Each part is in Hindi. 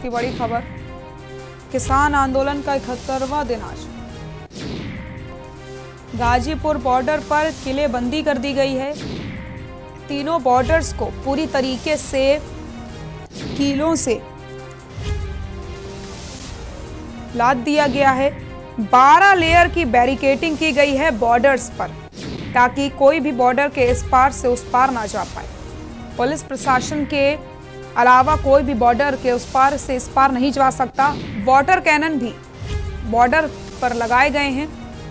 की बड़ी खबर, किसान आंदोलन का 71वां दिन आज। गाजीपुर बॉर्डर पर किलेबंदी कर दी गई है। तीनों बॉर्डर्स को पूरी तरीके से कीलों से लाद दिया गया है। 12 लेयर की बैरिकेडिंग की गई है बॉर्डर्स पर, ताकि कोई भी बॉर्डर के इस पार से उस पार ना जा पाए। पुलिस प्रशासन के अलावा कोई भी बॉर्डर के उस पार से इस पार नहीं जा सकता। वाटर कैनन भी बॉर्डर पर लगाए गए हैं।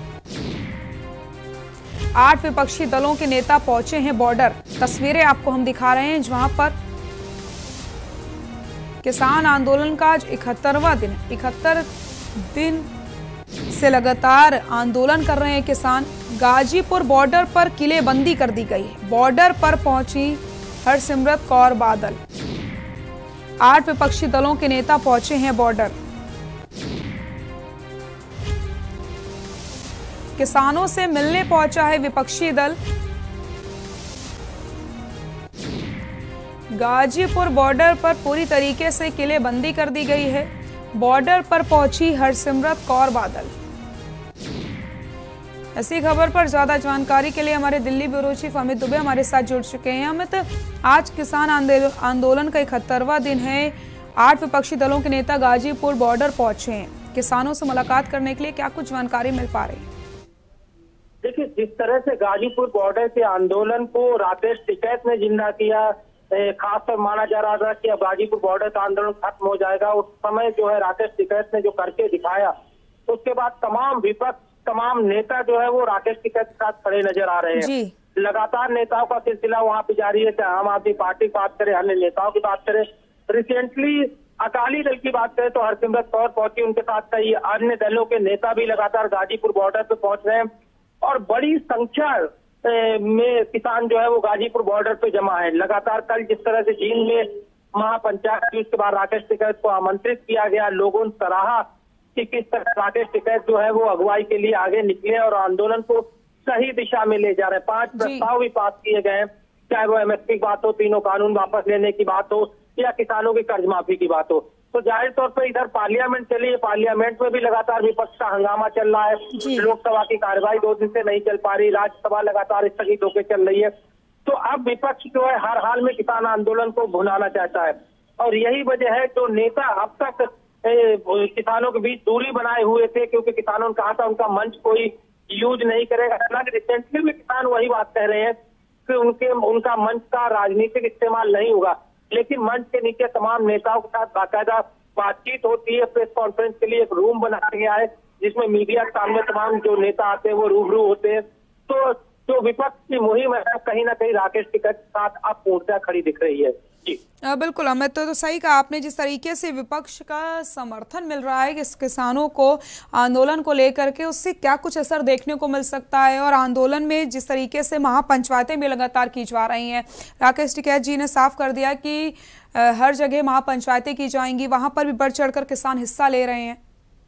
8 विपक्षी दलों के नेता पहुंचे हैं बॉर्डर। तस्वीरें आपको हम दिखा रहे हैं, जहां पर किसान आंदोलन का आज 71वां दिन है। 71 दिन से लगातार आंदोलन कर रहे हैं किसान। गाजीपुर बॉर्डर पर किलेबंदी कर दी गई है। बॉर्डर पर पहुंची हरसिमरत कौर बादल। 8 विपक्षी दलों के नेता पहुंचे हैं बॉर्डर। किसानों से मिलने पहुंचा है विपक्षी दल। गाजीपुर बॉर्डर पर पूरी तरीके से किलेबंदी कर दी गई है। बॉर्डर पर पहुंची हरसिमरत कौर बादल। ऐसी खबर पर ज्यादा जानकारी के लिए हमारे दिल्ली ब्यूरो चीफ अमित दुबे हमारे साथ जुड़ चुके हैं। अमित, आज किसान आंदोलन का 71वां दिन है। 8 विपक्षी दलों के नेता गाजीपुर बॉर्डर पहुंचे हैं। किसानों से मुलाकात करने के लिए क्या कुछ जानकारी मिल पा रही है? देखिए, जिस तरह से गाजीपुर बॉर्डर के आंदोलन को राकेश टिकैत ने जिंदा किया, खासकर माना जा रहा था कि अब गाजीपुर बॉर्डर का आंदोलन खत्म हो जाएगा। उस समय जो है राकेश टिकैत ने जो करके दिखाया, उसके बाद तमाम विपक्ष, तमाम नेता जो है वो राकेश टिकैत के साथ खड़े नजर आ रहे हैं। लगातार नेताओं का सिलसिला वहां पे जारी है, चाहे आम आदमी पार्टी की बात करें, अन्य नेताओं की बात करें। रिसेंटली अकाली दल की बात करें तो हरसिमरत कौर पहुंची, उनके साथ कई अन्य दलों के नेता भी लगातार गाजीपुर बॉर्डर पे पहुंच रहे हैं और बड़ी संख्या में किसान जो है वो गाजीपुर बॉर्डर पे जमा है। लगातार कल जिस तरह से जींद में महापंचायत के उसके बाद राकेश टिकैत को आमंत्रित किया गया, लोगों ने सराहा कि किस तरह राकेश टिकैत जो है वो अगुवाई के लिए आगे निकले और आंदोलन को सही दिशा में ले जा रहे हैं। 5 प्रस्ताव भी पास किए गए हैं, चाहे वो एमएसपी की बात हो, तीनों कानून वापस लेने की बात हो या किसानों की कर्ज माफी की बात हो। तो जाहिर तौर पर इधर पार्लियामेंट चली है, पार्लियामेंट में भी लगातार विपक्ष का हंगामा चल रहा है। लोकसभा की कार्यवाही 2 दिन से नहीं चल पा रही, राज्यसभा लगातार स्थगित होकर चल रही है। तो अब विपक्ष जो है हर हाल में किसान आंदोलन को भुनाना चाहता है और यही वजह है जो नेता अब तक किसानों के बीच दूरी बनाए हुए थे, क्योंकि किसानों ने कहा था उनका मंच कोई यूज नहीं करेगा। हालांकि रिसेंटली भी किसान वही बात कह रहे हैं कि उनका मंच का राजनीतिक इस्तेमाल नहीं होगा, लेकिन मंच के नीचे तमाम नेताओं के साथ बाकायदा बातचीत होती है। प्रेस कॉन्फ्रेंस के लिए एक रूम बनाया गया है जिसमें मीडिया के सामने तमाम जो नेता आते हैं वो रूबरू होते हैं। तो जो विपक्ष की मुहिम है कहीं ना कहीं राकेश टिकैत के साथ अब पूर्णतः खड़ी दिख रही है। जी बिल्कुल अमित, तो सही कहा आपने। जिस तरीके से विपक्ष का समर्थन मिल रहा है इस किसानों को आंदोलन को लेकर के, उससे क्या कुछ असर देखने को मिल सकता है? और आंदोलन में जिस तरीके से महापंचायतें भी लगातार की जा रही हैं, राकेश टिकैत जी ने साफ कर दिया कि हर जगह महापंचायतें की जाएंगी, वहां पर भी बढ़ चढ़कर किसान हिस्सा ले रहे हैं।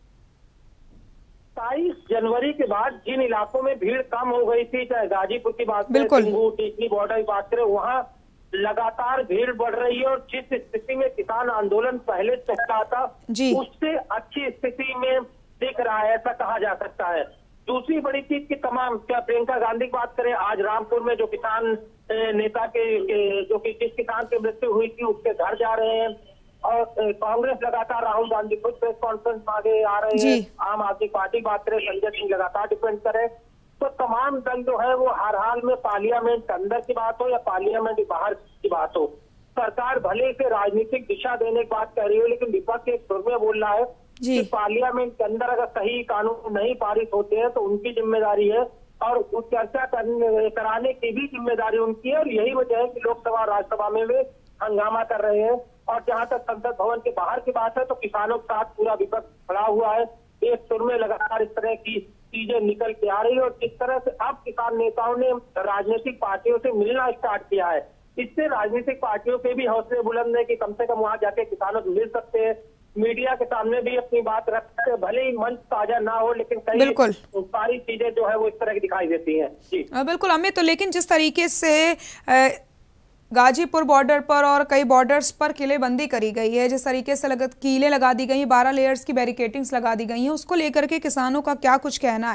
22 जनवरी के बाद जिन इलाकों में भीड़ कम हो गई थी, चाहे गाजीपुर की बात करें, टिकनी बॉर्डर की बात करें, वहाँ लगातार भीड़ बढ़ रही है और जिस स्थिति में किसान आंदोलन पहले चल रहा था उससे अच्छी स्थिति में दिख रहा है, ऐसा कहा जा सकता है। दूसरी बड़ी चीज की तमाम, क्या प्रियंका गांधी की बात करें, आज रामपुर में जो किसान नेता के जो कि जिस किसान की मृत्यु हुई थी उसके घर जा रहे हैं और कांग्रेस लगातार, राहुल गांधी खुद प्रेस कॉन्फ्रेंस आगे आ रहे हैं। आम आदमी पार्टी की बात करें, संजय सिंह लगातार डिपेंड करे। तो तमाम दल जो है वो हर हाल में पार्लियामेंट के अंदर की बात हो या पार्लियामेंट के बाहर की बात हो, सरकार भले इसे राजनीतिक दिशा देने की बात कर रही है, लेकिन विपक्ष एक सुर में बोल रहा है कि पार्लियामेंट के अंदर अगर सही कानून नहीं पारित होते हैं तो उनकी जिम्मेदारी है और उस चर्चा कराने की भी जिम्मेदारी उनकी है। और यही वजह है कि लोकसभा और राज्यसभा में वे हंगामा कर रहे हैं। और जहां तक संसद भवन के बाहर की बात है तो किसानों के साथ पूरा विपक्ष खड़ा हुआ है। एक सुर में लगातार इस तरह की चीजें निकल के आ रही है और जिस तरह से अब किसान नेताओं ने राजनीतिक पार्टियों से मिलना स्टार्ट किया है, इससे राजनीतिक पार्टियों के भी हौसले बुलंद है कि कम से कम वहां जाके किसानों से मिल सकते हैं, मीडिया के सामने भी अपनी बात रख सकते हैं। भले ही मंच ताजा ना हो, लेकिन कई सारी चीजें जो है वो इस तरह की दिखाई देती हैं। जी बिल्कुल अमित, तो लेकिन जिस तरीके से गाजीपुर बॉर्डर पर और कई बॉर्डर्स पर किलेबंदी करी गई है। जिस तरीके से कीलें लगा दी गई, 12 लेयर्स की बैरिकेडिंग्स लगा दी गई हैं, उसको लेकर के किसानों का क्या कुछ कहना है?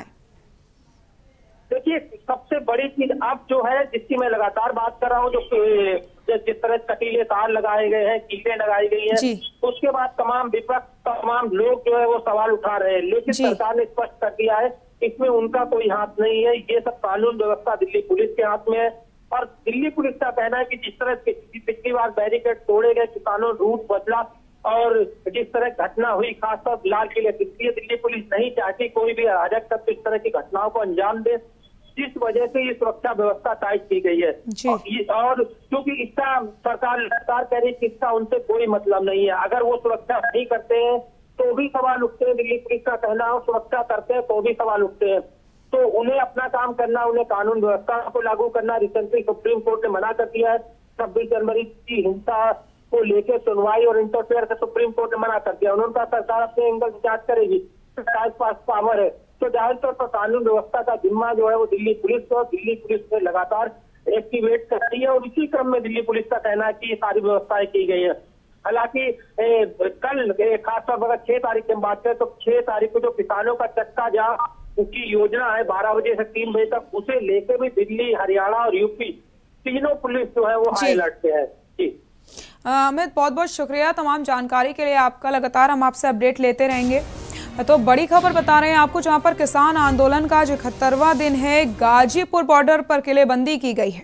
देखिए, सबसे बड़ी चीज अब जो है, जिसकी मैं लगातार बात कर रहा हूँ, जो जिस तरह कटीले तार लगाए गए हैं, कीलें लगाई गई हैं, उसके बाद तमाम विपक्ष, तमाम लोग जो है वो सवाल उठा रहे हैं, लेकिन सरकार ने स्पष्ट कर दिया है इसमें उनका कोई हाथ नहीं है। ये सब कानून व्यवस्था दिल्ली पुलिस के हाथ में है। और दिल्ली पुलिस का कहना है कि जिस तरह पिछली बार बैरिकेड तोड़े गए, किसानों रूट बदला और जिस तरह घटना हुई, खासतौर लाल किले, इसलिए दिल्ली पुलिस नहीं चाहती कोई भी अराजक तत्व इस तरह की घटनाओं को अंजाम दे, जिस वजह से ये सुरक्षा व्यवस्था टाइट की गई है। और क्योंकि इसका सरकार कह रही है कि इसका उनसे कोई मतलब नहीं है। अगर वो सुरक्षा नहीं करते हैं तो भी सवाल उठते हैं, दिल्ली पुलिस का कहना हो सुरक्षा करते हैं तो भी सवाल उठते हैं। तो उन्हें अपना काम करना, उन्हें कानून व्यवस्था को लागू करना। रिसेंटली सुप्रीम कोर्ट ने मना कर दिया है 26 जनवरी की हिंसा को लेकर सुनवाई और इंटरफेयर से सुप्रीम कोर्ट ने मना कर दिया। उन्होंने कहा सरकार अपने एंगल से जांच करेगी, सरकार के पास पावर है। तो जाहिर तौर पर कानून व्यवस्था का जिम्मा जो है वो दिल्ली पुलिस को, दिल्ली पुलिस ने लगातार एक्टिवेट कर रही है और इसी क्रम में दिल्ली पुलिस का कहना है कि ये सारी व्यवस्थाएं की गई है। हालांकि कल खासतौर पर 6 तारीख की बात करें तो 6 तारीख को जो किसानों का चक्का जाम की योजना है 12 बजे से 3 बजे तक, उसे लेकर भी दिल्ली, हरियाणा और यूपी तीनों पुलिस जो है वो हाई अलर्ट पे है। जी अमित, बहुत बहुत शुक्रिया तमाम जानकारी के लिए आपका। लगातार हम आपसे अपडेट लेते रहेंगे। तो बड़ी खबर बता रहे हैं आपको, जहां पर किसान आंदोलन का जो 71वां दिन है, गाजीपुर बॉर्डर पर किलेबंदी की गई है।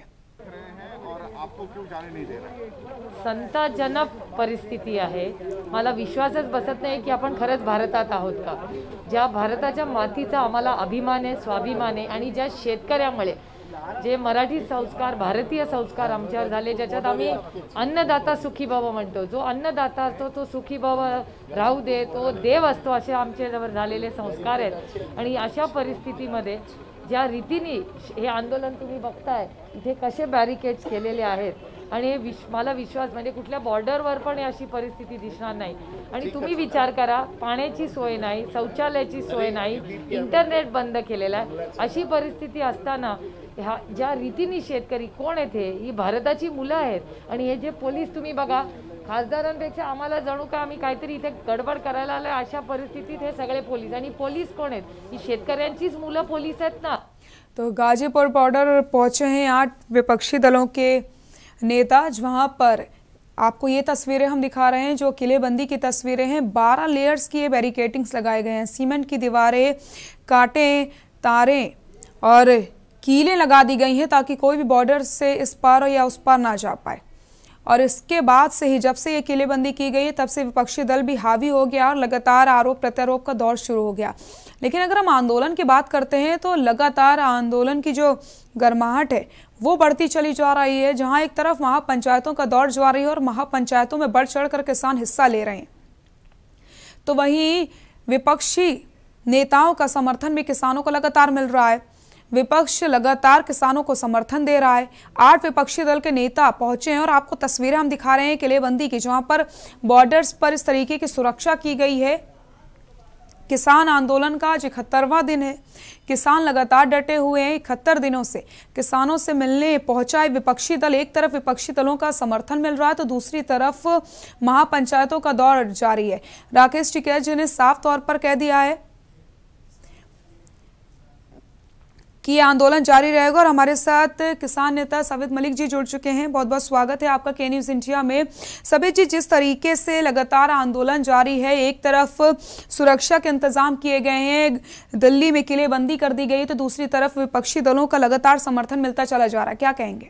आपको क्यों जाने नहीं दे रहे? संताजनक परिस्थिती आहे। मला विश्वासच बसत नाही की आपण खरंच भारतात आहोत का। ज्या भारताच्या मातीचा आम्हाला अभिमान आहे, स्वाभिमान आहे आणि ज्या शेतकऱ्यामुळे जे मराठी संस्कार, भारतीय संस्कार आमच्यावर झाले, ज्याच्यात आम्ही अन्नदाता सुखी भव म्हणतो, जो अन्नदाता असतो तो सुखी भव राहू दे, तो देव असतो, असे आमच्यावर झालेले संस्कार आहेत। आणि अशा परिस्थितीमध्ये ज्या रीतीने हे आंदोलन तुम्ही बघताय, इथे कसे बॅरिकेड्स केलेले आहेत आणि मला विश्वास म्हणजे कुठल्या बॉर्डरवर पण अशी परिस्थिती दिसणार नाही। आणि तुम्ही विचार करा, पाण्याची सोय नाही, शौचालयाची सोय नाही, इंटरनेट बंद केलेला आहे। अशी परिस्थिती असताना ह्या ज्या रीतीने शेतकरी कोण आहेत, ही भारताची मुलं आहेत। आणि हे जे पोलीस तुम्ही बघा, खासदारांपेक्षा आम्हाला जणू का आम्ही काहीतरी इथे गडबड करायला आलोय अशा परिस्थितीत हे सगळे पोलीस, आणि पोलीस कोण आहेत, ही शेतकऱ्यांचीच मुलं पोलीस आहेत ना। तो गाजीपुर बॉर्डर पहुंचे हैं 8 विपक्षी दलों के नेता, जहां पर आपको ये तस्वीरें हम दिखा रहे हैं जो किलेबंदी की तस्वीरें हैं। 12 लेयर्स की ये बैरिकेडिंग्स लगाए गए हैं, सीमेंट की दीवारें, कांटे, तारें और कीलें लगा दी गई हैं ताकि कोई भी बॉर्डर से इस पार या उस पार ना जा पाए। और इसके बाद से ही, जब से ये किलेबंदी की गई, तब से विपक्षी दल भी हावी हो गया और लगातार आरोप प्रत्यारोप का दौर शुरू हो गया। लेकिन अगर हम आंदोलन की बात करते हैं तो लगातार आंदोलन की जो गर्माहट है वो बढ़ती चली जा रही है। जहां एक तरफ महापंचायतों का दौर जारी है और महापंचायतों में बढ़ चढ़ कर किसान हिस्सा ले रहे हैं, तो वहीं विपक्षी नेताओं का समर्थन भी किसानों को लगातार मिल रहा है। विपक्ष लगातार किसानों को समर्थन दे रहा है। 8 विपक्षी दल के नेता पहुंचे हैं और आपको तस्वीरें हम दिखा रहे हैं किलेबंदी की, जहां पर बॉर्डर्स पर इस तरीके की सुरक्षा की गई है। किसान आंदोलन का 71वां दिन है। किसान लगातार डटे हुए हैं 71 दिनों से। किसानों से मिलने पहुंचा है विपक्षी दल। एक तरफ विपक्षी दलों का समर्थन मिल रहा है तो दूसरी तरफ महापंचायतों का दौर जारी है। राकेश टिकैत जी ने साफ तौर पर कह दिया है कि आंदोलन जारी रहेगा और हमारे साथ किसान नेता सबित मलिक जी जुड़ चुके हैं। बहुत बहुत स्वागत है आपका के न्यूज़ इंडिया में। सबित जी, जिस तरीके से लगातार आंदोलन जारी है, एक तरफ सुरक्षा के इंतजाम किए गए हैं, दिल्ली में किलेबंदी कर दी गई, तो दूसरी तरफ विपक्षी दलों का लगातार समर्थन मिलता चला जा रहा है, क्या कहेंगे?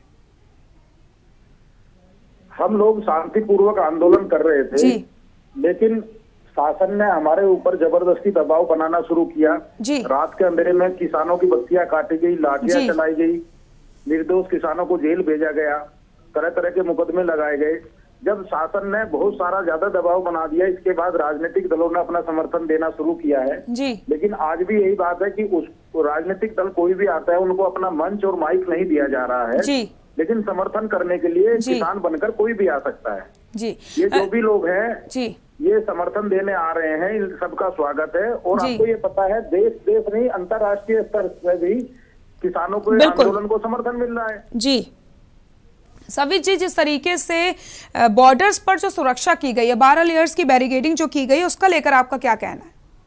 हम लोग शांतिपूर्वक आंदोलन कर रहे थे जी, लेकिन शासन ने हमारे ऊपर जबरदस्ती दबाव बनाना शुरू किया। रात के अंधेरे में किसानों की बत्तियां काटी गई, लाठियां चलाई गई, निर्दोष किसानों को जेल भेजा गया, तरह तरह के मुकदमे लगाए गए। जब शासन ने बहुत सारा ज्यादा दबाव बना दिया, इसके बाद राजनीतिक दलों ने अपना समर्थन देना शुरू किया है जी। लेकिन आज भी यही बात है कि उस राजनीतिक दल कोई भी आता है, उनको अपना मंच और माइक नहीं दिया जा रहा है जी। लेकिन समर्थन करने के लिए किसान बनकर कोई भी आ सकता है जी। ये जो भी लोग हैं जी, ये समर्थन देने आ रहे हैं, इन सबका स्वागत है। और आपको ये पता है, देश नहीं, अंतर्राष्ट्रीय स्तर पर भी किसानों को आंदोलन को समर्थन मिल रहा है जी। सवित जी, जिस तरीके से बॉर्डर्स पर जो सुरक्षा की गई है, 12 लेयर्स की बैरिकेडिंग जो की गई है, उसका लेकर आपका क्या कहना है?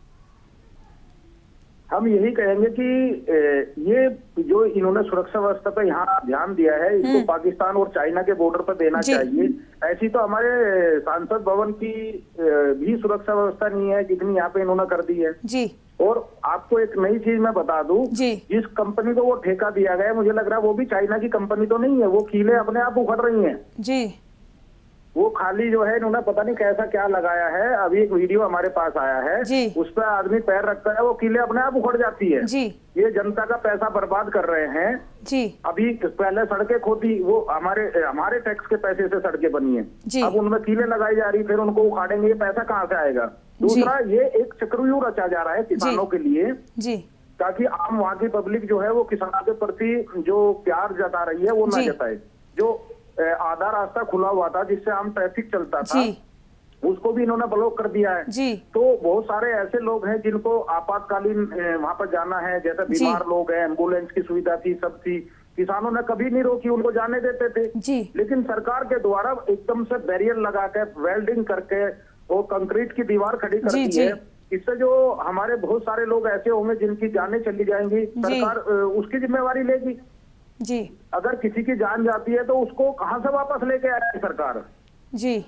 हम यही कहेंगे कि ये जो इन्होंने सुरक्षा व्यवस्था पे यहाँ ध्यान दिया है, इसको पाकिस्तान और चाइना के बॉर्डर पर देना चाहिए। ऐसी तो हमारे सांसद भवन की भी सुरक्षा व्यवस्था नहीं है जितनी यहाँ पे इन्होंने कर दी है जी। और आपको एक नई चीज मैं बता दूं, जिस कंपनी को वो ठेका दिया गया है, मुझे लग रहा है वो भी चाइना की कंपनी तो नहीं है। वो कीले अपने आप उखड़ रही हैं जी। वो खाली जो है इन्होंने पता नहीं कैसा क्या लगाया है। अभी एक वीडियो हमारे पास आया है जी। उस पर आदमी पैर रखता है, वो कीले अपने आप उखड़ जाती है जी। ये जनता का पैसा बर्बाद कर रहे हैं जी। अभी पहले सड़कें खोदी, वो हमारे टैक्स के पैसे से सड़कें बनी है, अब उनमें कीले लगाई जा रही, फिर उनको उखाड़ेंगे, ये पैसा कहाँ से आएगा? दूसरा, ये एक चक्रव्यूह रचा जा रहा है किसानों के लिए जी, ताकि आम वहाँ की पब्लिक जो है वो किसानों के प्रति जो प्यार जता रही है वो ना जताए। जो आधा रास्ता खुला हुआ था जिससे आम ट्रैफिक चलता था, उसको भी इन्होंने ब्लॉक कर दिया है जी। तो बहुत सारे ऐसे लोग हैं जिनको आपातकालीन वहां पर जाना है, जैसे बीमार लोग हैं, एम्बुलेंस की सुविधा थी, सब थी, किसानों ने कभी नहीं रोकी, उनको जाने देते थे जी। लेकिन सरकार के द्वारा एकदम से बैरियर लगा के, वेल्डिंग करके और कंक्रीट की दीवार खड़ी करती है। इससे जो हमारे बहुत सारे लोग ऐसे होंगे जिनकी जानें चली जाएंगी, सरकार उसकी जिम्मेवारी लेगी जी। अगर किसी की जान जाती है तो उसको कहां से वापस लेके आएगी सरकार जी।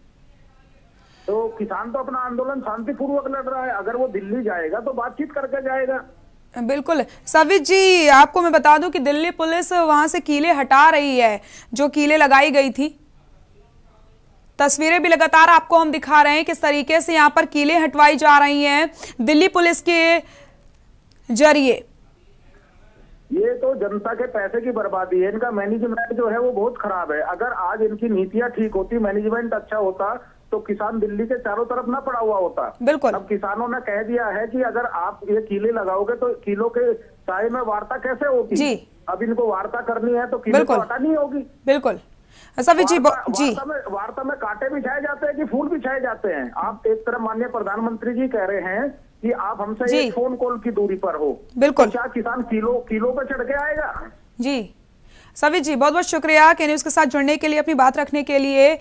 तो किसान तो अपना आंदोलन शांतिपूर्वक लड़ रहा है, अगर वो दिल्ली जाएगा तो बातचीत करके जाएगा। बिल्कुल सवित जी, आपको मैं बता दूं कि दिल्ली पुलिस वहां से कीले हटा रही है, जो कीले लगाई गई थी। तस्वीरें भी लगातार आपको हम दिखा रहे हैं किस तरीके से यहाँ पर कीले हटवाई जा रही हैं दिल्ली पुलिस के जरिए। ये तो जनता के पैसे की बर्बादी है, इनका मैनेजमेंट जो है वो बहुत खराब है। अगर आज इनकी नीतियां ठीक होती, मैनेजमेंट अच्छा होता, तो किसान दिल्ली के चारों तरफ ना पड़ा हुआ होता। बिल्कुल। अब किसानों ने कह दिया है कि अगर आप ये कीले लगाओगे तो कीलों के साए में वार्ता कैसे होगी जी। अब इनको वार्ता करनी है तो कीले को हटानी होगी। बिल्कुल सवित जी वार्ता में कांटे बिछाए जाते हैं कि फूल बिछाए जाते हैं? आप एक तरफ माननीय प्रधानमंत्री जी कह रहे हैं कि आप हमसे एक फोन कॉल की दूरी पर हो, बिल्कुल, तो क्या किसान किलो पे चढ़ के आएगा? जी सवित जी, बहुत बहुत शुक्रिया के न्यूज के साथ जुड़ने के लिए, अपनी बात रखने के लिए।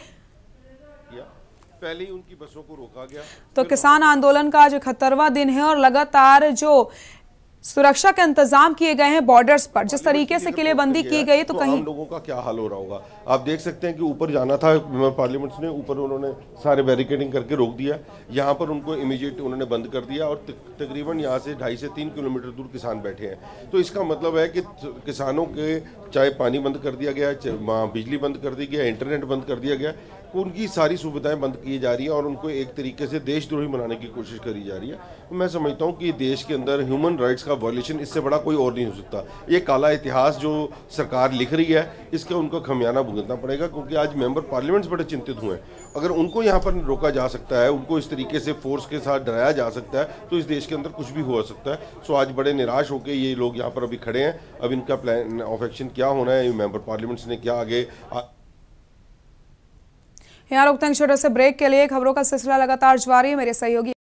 पहले ही उनकी बसों को रोका गया। तो किसान आंदोलन का आज 71वां दिन है और लगातार जो सुरक्षा के इंतजाम किए गए हैं बॉर्डर्स पर, जिस तरीके से किलेबंदी की गई, तो कहीं लोगों का क्या हाल हो रहा होगा। आप देख सकते हैं कि ऊपर जाना था पार्लियामेंट ने, ऊपर उन्होंने सारे बैरिकेडिंग करके रोक दिया, यहाँ पर उनको इमीडिएट उन्होंने बंद कर दिया और तकरीबन यहाँ से 2.5 से 3 किलोमीटर दूर किसान बैठे हैं। तो इसका मतलब है कि किसानों के चाहे पानी बंद कर दिया गया, बिजली बंद कर दी गया, इंटरनेट बंद कर दिया गया, उनकी सारी सुविधाएं बंद की जा रही है और उनको एक तरीके से देशद्रोही बनाने की कोशिश करी जा रही है। तो मैं समझता हूं कि देश के अंदर ह्यूमन राइट्स का वायलेशन इससे बड़ा कोई और नहीं हो सकता। ये काला इतिहास जो सरकार लिख रही है, इसका उनको खमियाना भुगतना पड़ेगा, क्योंकि आज मेंबर पार्लियामेंट्स बड़े चिंतित हुए हैं। अगर उनको यहाँ पर रोका जा सकता है, उनको इस तरीके से फोर्स के साथ डराया जा सकता है, तो इस देश के अंदर कुछ भी हो सकता है। सो आज बड़े निराश होकर ये लोग यहाँ पर अभी खड़े हैं। अब इनका प्लान ऑफ एक्शन क्या होना है, मेंबर पार्लियामेंट्स ने क्या आगे यहाँ रुकते हैं छोटे से ब्रेक के लिए। खबरों का सिलसिला लगातार जारी है। मेरे सहयोगी